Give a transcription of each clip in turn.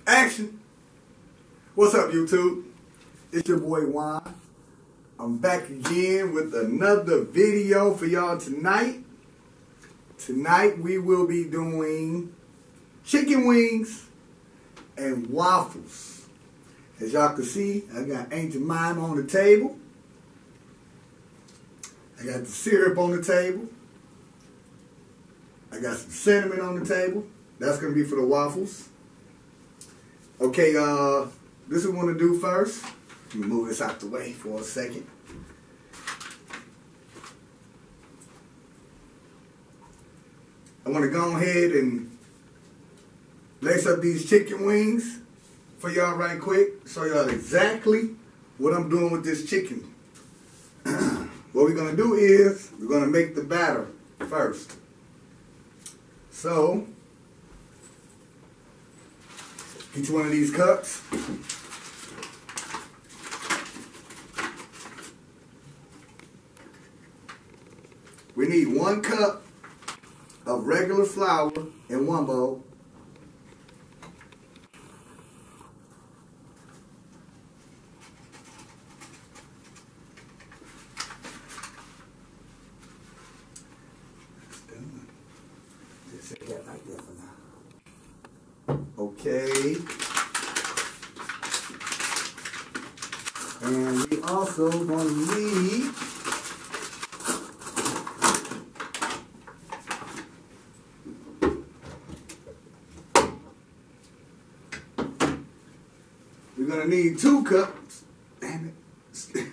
Action! What's up, YouTube? It's your boy Juan. I'm back again with another video for y'all tonight. Tonight we will be doing chicken wings and waffles. As y'all can see, I got Ancient Mime on the table. I got the syrup on the table. I got some cinnamon on the table. That's going to be for the waffles. Okay, this is what I want to do first. Let me move this out the way for a second. I want to go ahead and lace up these chicken wings for y'all right quick. Show y'all exactly what I'm doing with this chicken. What we're going to do is we're going to make the batter first. So, get you one of these cups. We need 1 cup of regular flour in one bowl. Just set that right there for now. Okay. And we also going to need we're going to need 2 cups. Damn it.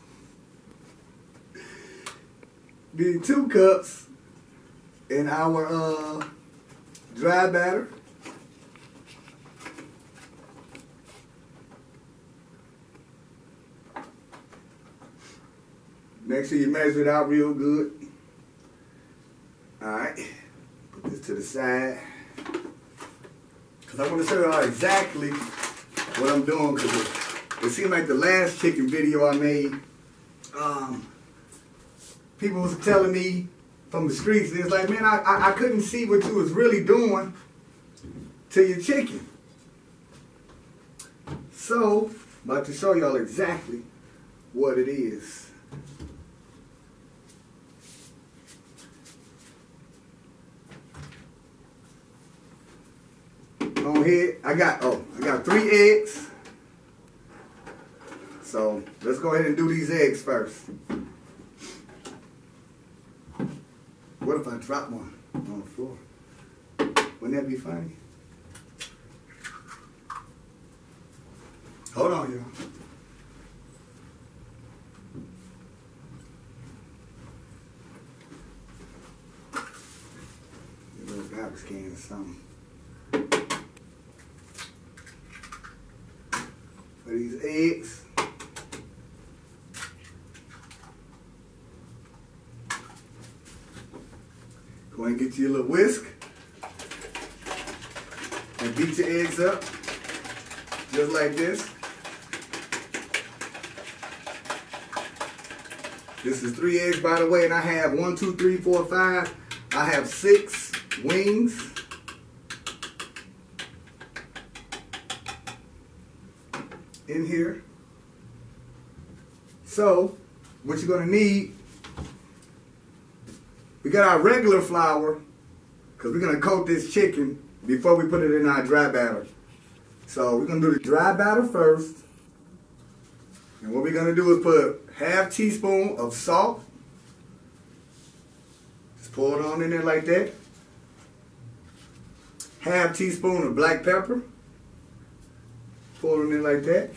Need 2 cups in our dry batter. Make sure you measure it out real good. Alright, put this to the side. Because I want to show y'all exactly what I'm doing. Because it seemed like the last chicken video I made, people was telling me from the streets, it's like, man, I couldn't see what you was really doing to your chicken. So, I'm about to show y'all exactly what it is. On here, I got 3 eggs. So let's go ahead and do these eggs first. What if I drop one on the floor? Wouldn't that be funny? Hold on, y'all. A little garbage can or something. For these eggs. Go ahead and get you a little whisk and beat your eggs up just like this. This is 3 eggs, by the way, and I have 1, 2, 3, 4, 5. I have 6 wings. In here. So, what you're going to need, we got our regular flour, because we're going to coat this chicken before we put it in our dry batter. So, we're going to do the dry batter first. And what we're going to do is put ½ teaspoon of salt. Just pour it on in there like that. ½ teaspoon of black pepper. Pour it in there like that.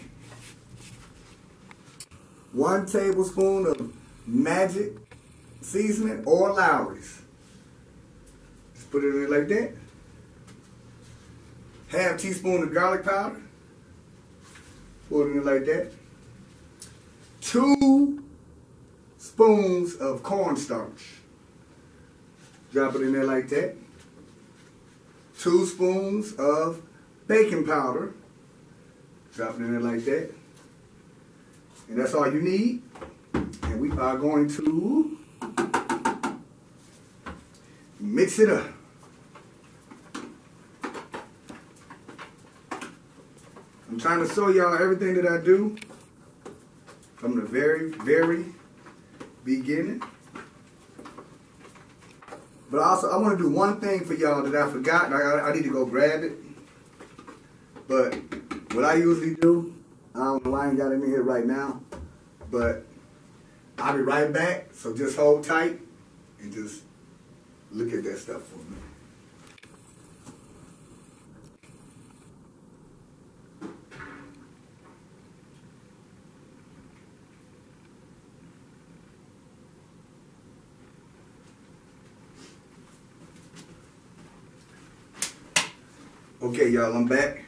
1 tablespoon of Magic seasoning or Lawry's. Just put it in there like that. ½ teaspoon of garlic powder. Pour it in there like that. 2 spoons of cornstarch. Drop it in there like that. 2 spoons of baking powder. Drop it in there like that. And that's all you need. And we are going to mix it up. I'm trying to show y'all everything that I do from the very, very beginning. But also, I want to do one thing for y'all that I forgot. I need to go grab it. But what I usually do, I don't know why I ain't got it in here right now, but I'll be right back. So just hold tight and just look at that stuff for me. Okay, y'all, I'm back.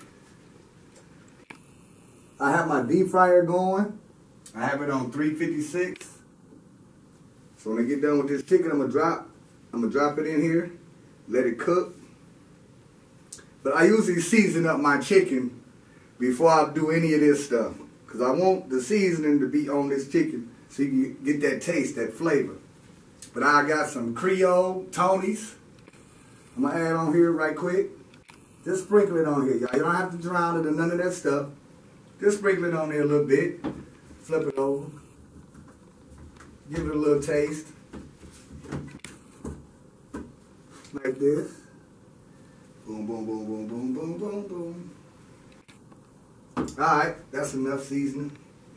I have my deep fryer going. I have it on 356. So when I get done with this chicken, I'm gonna drop it in here, let it cook. But I usually season up my chicken before I do any of this stuff, because I want the seasoning to be on this chicken so you can get that taste, that flavor. But I got some Creole Tony's. I'm gonna add on here right quick. Just sprinkle it on here, y'all. You don't have to drown it or none of that stuff. Just sprinkle it on there a little bit. Flip it over. Give it a little taste. Like this. Boom, boom, boom, boom, boom, boom, boom, boom. Alright, that's enough seasoning.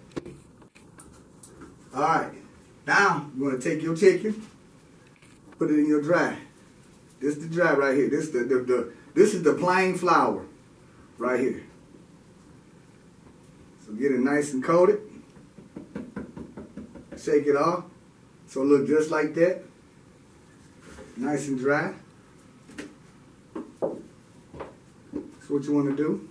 Alright, now you want to take your chicken, put it in your dry. This is the dry right here. This is the plain flour right here. So get it nice and coated. Shake it off. So it look just like that. Nice and dry. That's what you want to do.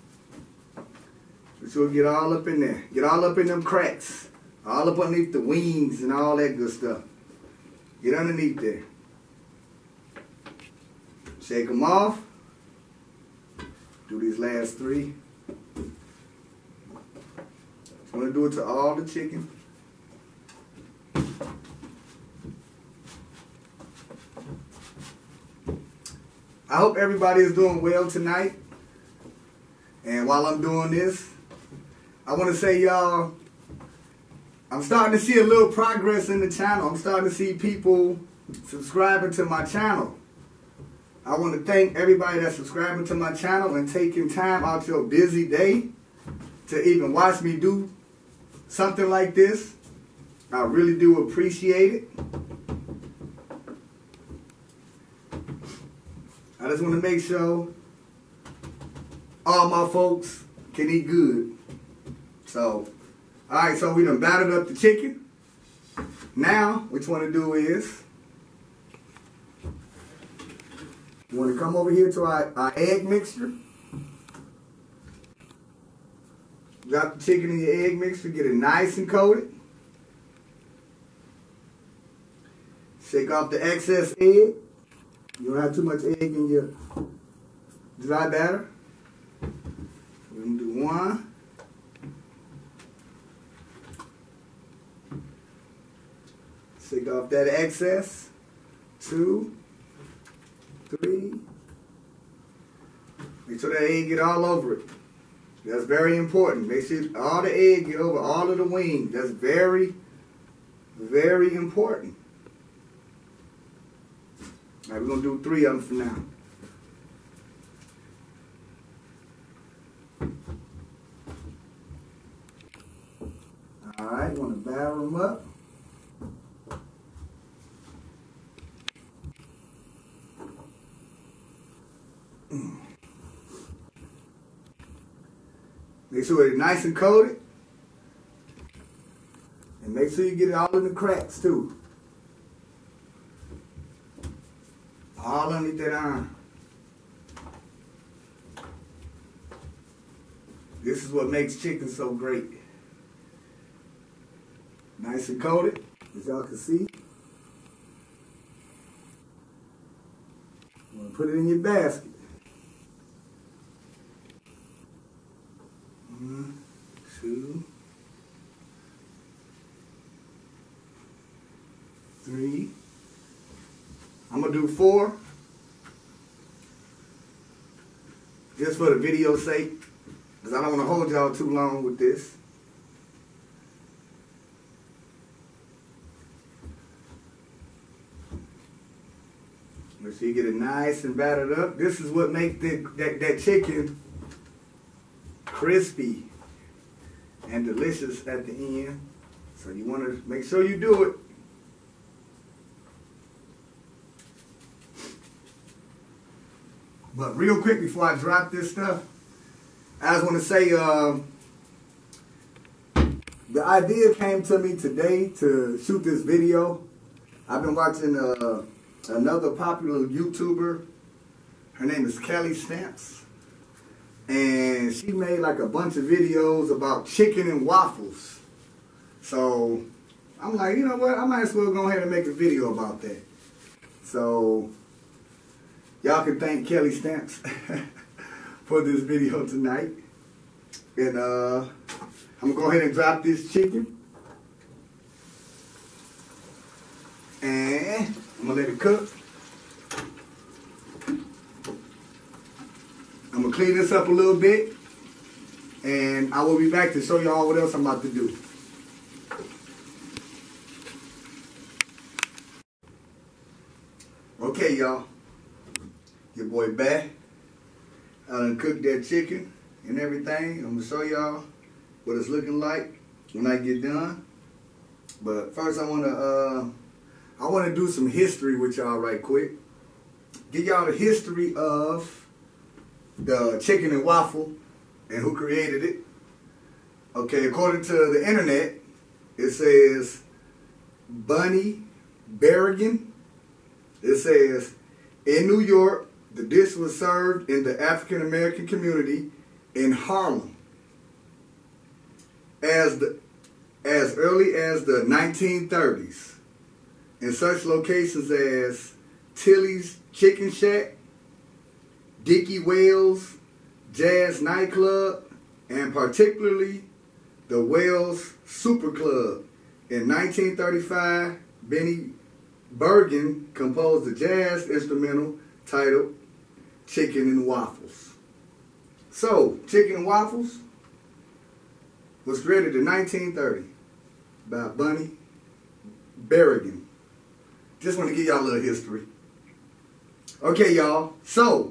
So you'll get all up in there. Get all up in them cracks. All up underneath the wings and all that good stuff. Get underneath there. Shake them off. Do these last three. I'm going to do it to all the chicken. I hope everybody is doing well tonight. And while I'm doing this, I want to say, y'all, I'm starting to see a little progress in the channel. I'm starting to see people subscribing to my channel. I want to thank everybody that's subscribing to my channel and taking time out your busy day to even watch me do something like this. I really do appreciate it. I just want to make sure all my folks can eat good. So, alright, so we done battered up the chicken. Now, what you want to do is, you want to come over here to our egg mixture. Drop the chicken in your egg mixture, get it nice and coated. Shake off the excess egg. You don't have too much egg in your dry batter. We're going to do one. Shake off that excess. 2, 3. Make sure that egg get all over it. That's very important. Make sure all the egg get over all of the wings. That's very, very important. All right, we're going to do 3 of them for now. All right, you want to batter them up. Make sure it's nice and coated. And make sure you get it all in the cracks too. All underneath that iron. This is what makes chicken so great. Nice and coated, as y'all can see. You want to put it in your basket. 1, 2, 3. I'm going to do 4. Just for the video's sake. because I don't want to hold y'all too long with this. Make sure you get it nice and battered up. This is what makes that chicken crispy and delicious at the end. So you want to make sure you do it. But real quick before I drop this stuff, I just want to say the idea came to me today to shoot this video. I've been watching another popular YouTuber. Her name is Kelly Stamps. And she made like a bunch of videos about chicken and waffles. So I'm like, you know what? I might as well go ahead and make a video about that. So y'all can thank Kelly Stamps for this video tonight. And I'm going to go ahead and drop this chicken. And I'm going to let it cook. I'm going to clean this up a little bit. And I will be back to show y'all what else I'm about to do. Okay, y'all. Your boy back. I done cooked that chicken and everything. I'm going to show y'all what it's looking like when I get done. But first I want to do some history with y'all right quick. Give y'all the history of the chicken and waffle and who created it. Okay, according to the internet, it says Bunny Berrigan. It says, in New York, the dish was served in the African American community in Harlem as early as the 1930s in such locations as Tilly's Chicken Shack, Dickie Wells Jazz Nightclub, and particularly the Wells Super Club. In 1935, Benny Bergen composed a jazz instrumental titled Chicken and Waffles. So, Chicken and Waffles was created in 1930 by Bunny Berrigan. Just want to give y'all a little history. Okay, y'all. So,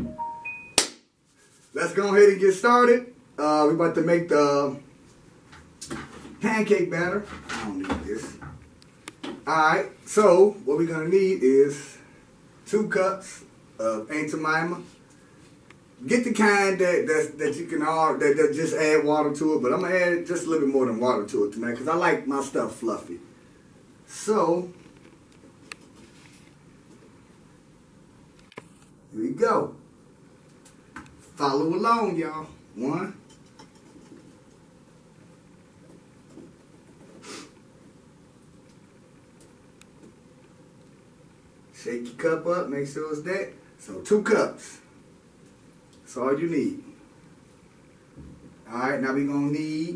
let's go ahead and get started. We're about to make the pancake batter. I don't need this. Alright, so what we're going to need is 2 cups of Aunt Jemima. Get the kind that you can that just add water to it, but I'm going to add just a little bit more than water to it tonight because I like my stuff fluffy. So, here we go. Follow along, y'all. 1. Shake your cup up, make sure it's that. So 2 cups. That's all you need. Alright, now we're going to need,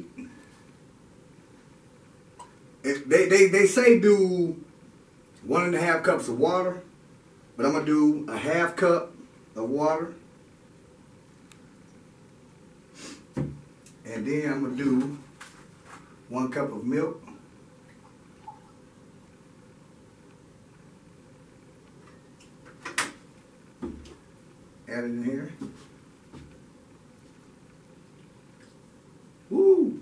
they say do 1.5 cups of water, but I'm going to do a 1/2 cup of water. And then I'm going to do 1 cup of milk. Add it in here. Woo!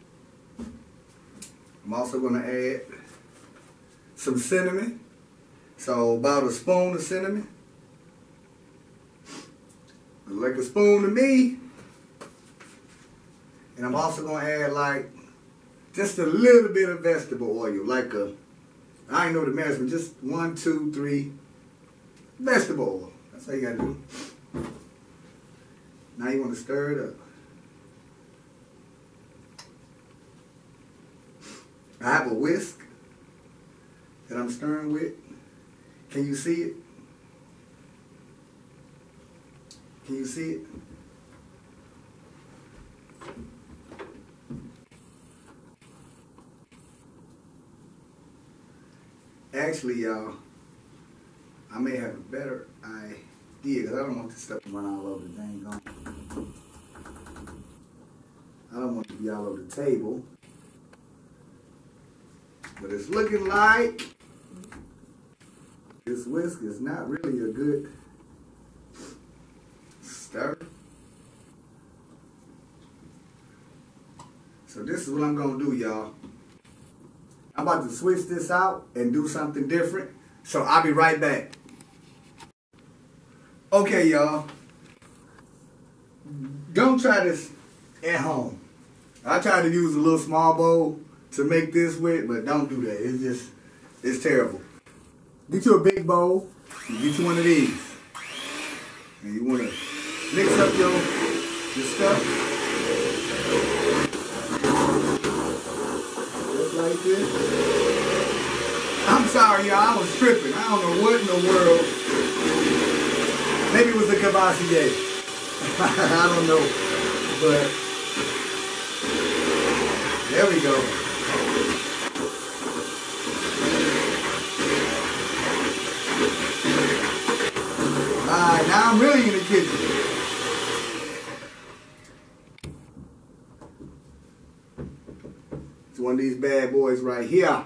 I'm also going to add some cinnamon. So about a spoon of cinnamon. Like a spoon to me. And I'm also going to add like just a little bit of vegetable oil. Like I ain't know the measurement, just 1, 2, 3 vegetable oil. That's all you got to do. Now you want to stir it up. I have a whisk that I'm stirring with. Can you see it? Can you see it? Actually, y'all, I may have a better idea because I don't want this stuff to run all over the dang gone. don't want to be all over the table. But it's looking like this whisk is not really a good stir. So this is what I'm gonna do, y'all. I'm about to switch this out and do something different. So I'll be right back. Okay, y'all. Don't try this at home. I tried to use a little small bowl to make this with, but don't do that. It's terrible. Get you a big bowl. Get you one of these. And you want to mix up your stuff. Just like this. I'm sorry, y'all. I was tripping. I don't know what in the world. Maybe it was a Cavassier. I don't know. But there we go. Alright, now I'm really in the kitchen. It's one of these bad boys right here.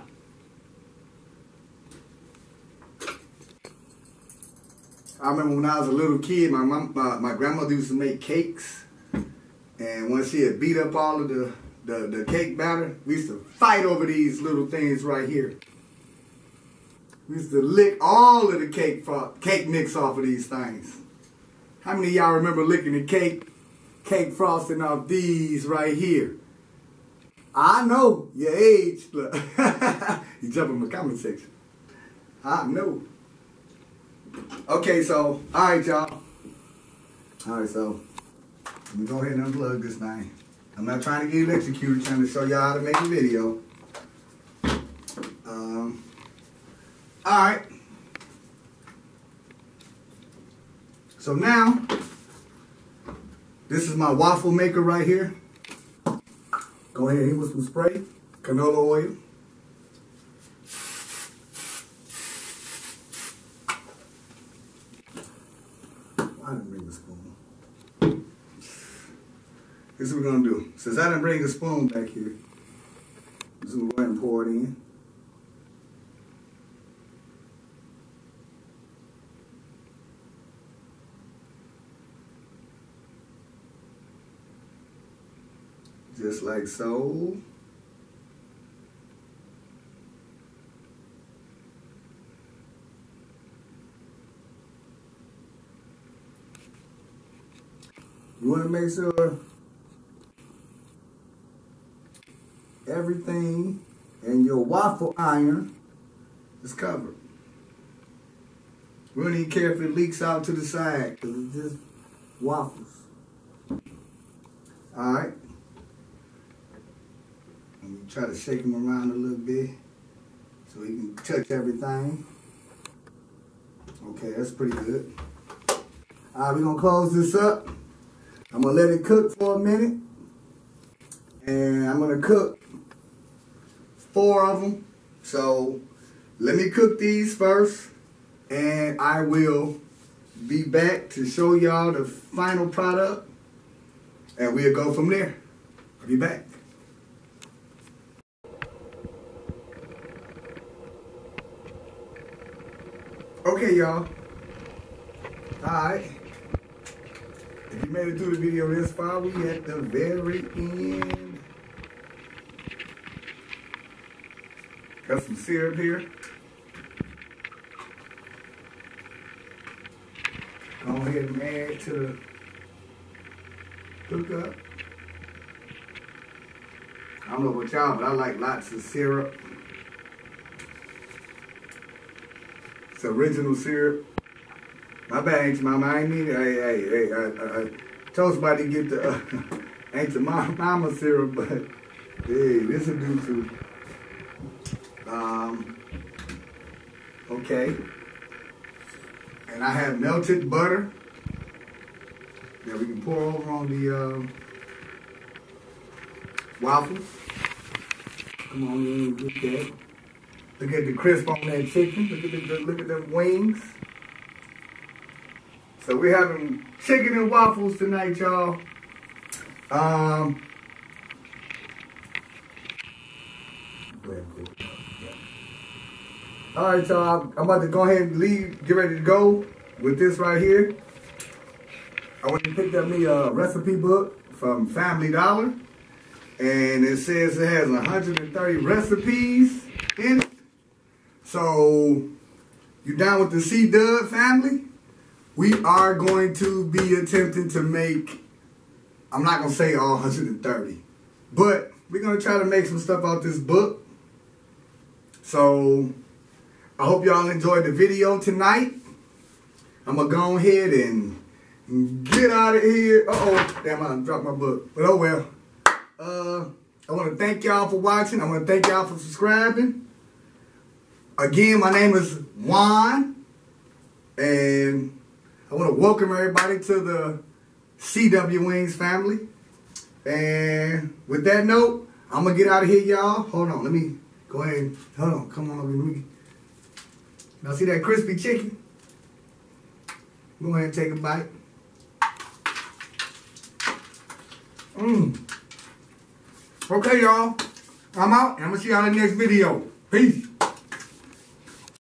I remember when I was a little kid, my grandmother used to make cakes. And once she had beat up all of the cake batter, we used to fight over these little things right here. We used to lick all of the cake mix off of these things. How many of y'all remember licking the cake frosting off these right here? I know your age. Look. You jump in the comment section. I know. Okay, so, all right, y'all. All right, so, let me go ahead and unplug this thing. I'm not trying to get electrocuted, trying to show y'all how to make a video. All right. So now, this is my waffle maker right here. Go ahead and hit with some spray, canola oil. I didn't bring the spoon. This is what we're gonna do. Since I didn't bring the spoon back here, this is gonna go ahead and pour it in. Just like so. You want to make sure everything in your waffle iron is covered. We don't even care if it leaks out to the side because it's just waffles. All right. And you try to shake them around a little bit so you can touch everything. Okay, that's pretty good. All right, we're going to close this up. I'm going to let it cook for a minute. And I'm going to cook 4 of them. So let me cook these first. And I will be back to show y'all the final product. And we'll go from there. I'll be back. Okay, y'all. Alright. If you made it through the video this far, we at the very end. Got some syrup here. Go ahead and add to the hookup. I don't know about y'all, but I like lots of syrup. It's original syrup. My bad, Auntie Mama. I ain't mean it. Hey, I told somebody to get the Auntie Mama syrup, but hey, this will do too. Okay. And I have melted butter that we can pour over on the waffles. Come on in and get that. Look at the crisp on that chicken. Look at them wings. So we're having chicken and waffles tonight, y'all. Go ahead and pick it up. Yeah. All right, y'all. I'm about to go ahead and leave. Get ready to go with this right here. I went and picked up me a recipe book from Family Dollar. And it says it has 130 recipes in it. So, you down with the C-Dub family? We are going to be attempting to make, I'm not going to say all 130, but we're going to try to make some stuff out this book. So, I hope y'all enjoyed the video tonight. I'm going to go ahead and get out of here. Uh-oh, damn, I dropped my book. But oh well. I want to thank y'all for watching. I want to thank y'all for subscribing. Again, my name is Juan. And I want to welcome everybody to the CW Wings family. And with that note, I'm going to get out of here, y'all. Hold on. Let me go ahead and, hold on. Come on over here. Y'all see that crispy chicken? Go ahead and take a bite. Okay, y'all. I'm out, and I'm going to see y'all in the next video. Peace.